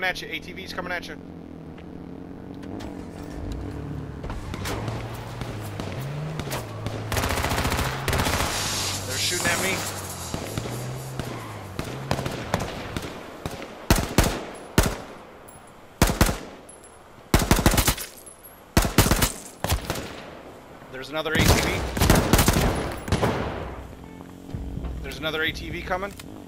coming at you. ATV's coming at you. They're shooting at me. There's another ATV. There's another ATV coming.